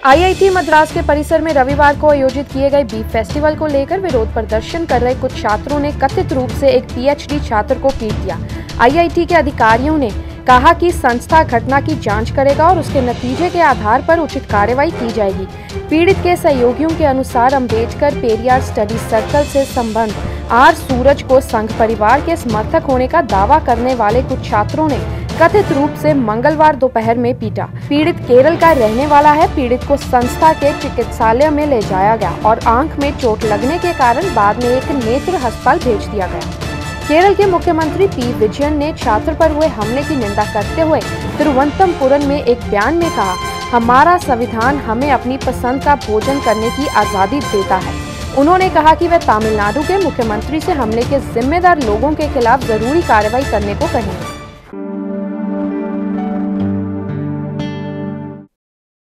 IIT Madras के परिसर में रविवार को आयोजित किए गए बीफ फेस्टिवल को लेकर विरोध प्रदर्शन कर रहे कुछ छात्रों ने कथित रूप से एक PhD छात्र को पीट दिया। IIT के अधिकारियों ने कहा कि संस्था घटना की जांच करेगा और उसके नतीजे के आधार पर उचित कार्रवाई की जाएगी। पीड़ित के सहयोगियों के अनुसार अम्बेडकर पेरियार स्टडी सर्कल से संबंध आर सूरज को संघ परिवार के समर्थक होने का दावा करने वाले कुछ छात्रों ने कथित रूप से मंगलवार दोपहर में पीटा। पीड़ित केरल का रहने वाला है। पीड़ित को संस्था के चिकित्सालय में ले जाया गया और आंख में चोट लगने के कारण बाद में एक नेत्र अस्पताल भेज दिया गया। केरल के मुख्यमंत्री पी विजयन ने छात्र पर हुए हमले की निंदा करते हुए तिरुवनंतपुरम में एक बयान में कहा, हमारा संविधान हमें अपनी पसंद का भोजन करने की आज़ादी देता है। उन्होंने कहा कि वे तमिलनाडु के मुख्यमंत्री से हमले के जिम्मेदार लोगों के खिलाफ जरूरी कार्रवाई करने को कहेंगे।